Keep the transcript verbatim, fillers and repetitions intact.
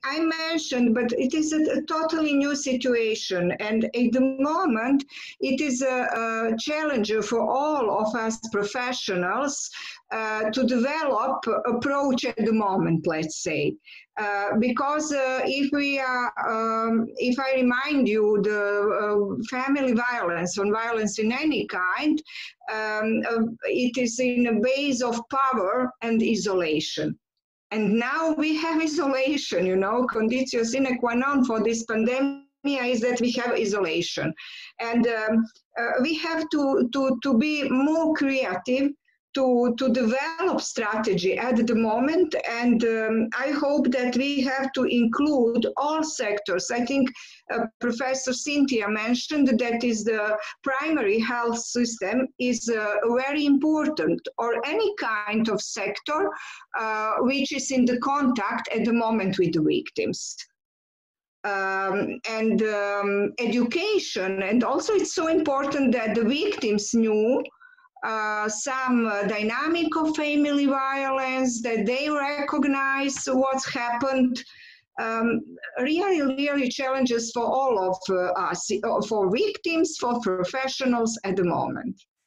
I mentioned, but it is a, a totally new situation, and at the moment it is a, a challenge for all of us professionals uh, to develop approach at the moment, let's say. Uh, because uh, if we are, um, if I remind you, the uh, family violence or violence in any kind, um, uh, it is in a base of power and isolation. And now we have isolation, you know, conditio sine qua non for this pandemic is that we have isolation. And um, uh, we have to, to, to be more creative, to, to develop strategy at the moment. And um, I hope that we have to include all sectors. I think uh, Professor Cynthia mentioned that is the primary health system is uh, very important, or any kind of sector uh, which is in the contact at the moment with the victims. Um, and um, education, and also it's so important that the victims knew Uh, some uh, dynamic of family violence, that they recognize what's happened. Um, really, really challenges for all of uh, us, for victims, for professionals at the moment.